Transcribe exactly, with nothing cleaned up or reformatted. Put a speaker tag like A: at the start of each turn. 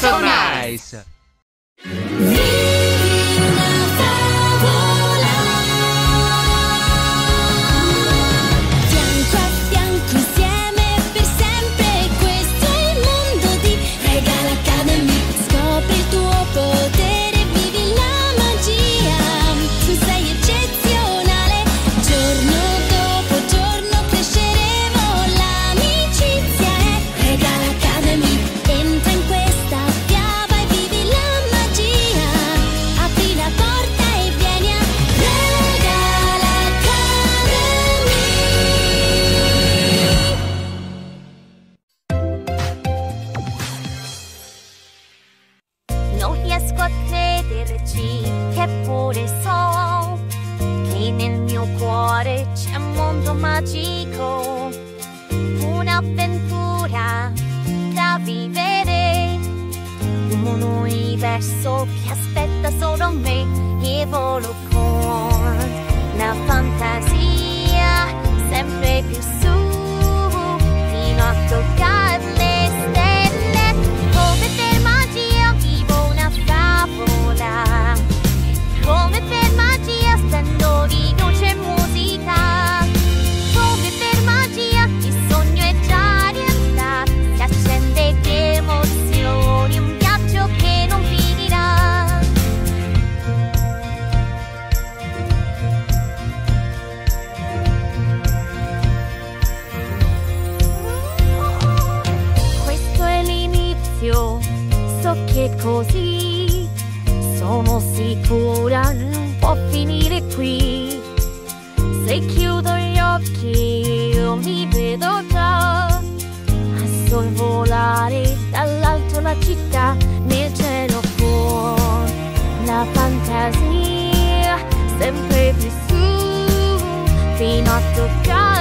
A: So Nice!
B: Magico, un'avventura da vivere, un universo che aspetta solo me e volo con la fantasia sempre più su, fino a toccare le stelle. Come per magia vivo una favola, come per magia stendo di luce e musica. So che così, sono sicura, non può finire qui. Se chiudo gli occhi io mi vedo già a sorvolare dall'alto la città, nel cielo con la fantasia sempre più su, fino a toccare